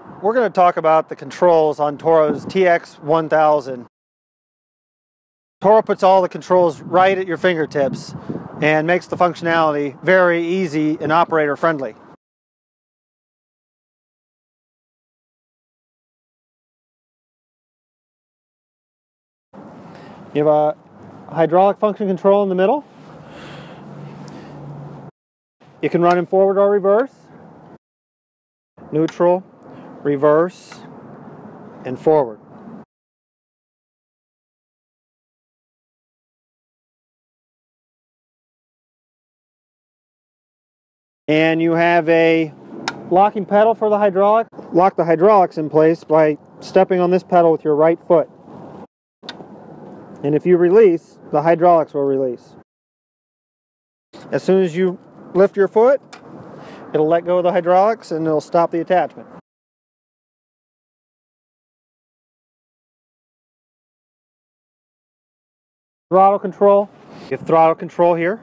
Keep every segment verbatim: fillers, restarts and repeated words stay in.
We're going to talk about the controls on Toro's T X one thousand. Toro puts all the controls right at your fingertips and makes the functionality very easy and operator friendly. You have a hydraulic function control in the middle. You can run in forward or reverse, neutral, reverse, and forward. And you have a locking pedal for the hydraulic. Lock the hydraulics in place by stepping on this pedal with your right foot. And if you release, the hydraulics will release. As soon as you lift your foot, it'll let go of the hydraulics and it'll stop the attachment. Throttle control. You have throttle control here.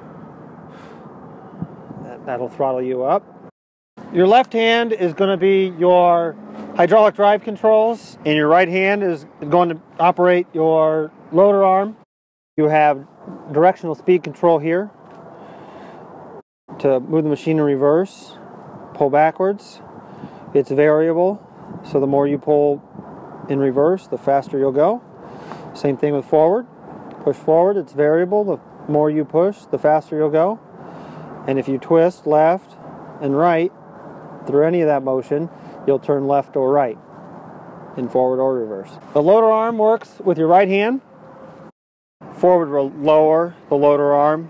That'll throttle you up. Your left hand is going to be your hydraulic drive controls, and your right hand is going to operate your loader arm. You have directional speed control here to move the machine in reverse, pull backwards. It's variable, so the more you pull in reverse, the faster you'll go. Same thing with forward. Push forward, it's variable. The more you push, the faster you'll go. And if you twist left and right through any of that motion, you'll turn left or right in forward or reverse. The loader arm works with your right hand. Forward will lower the loader arm.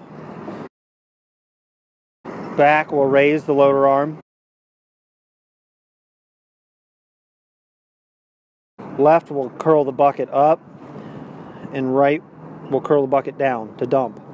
Back will raise the loader arm. Left will curl the bucket up, and right will curl the bucket down to dump.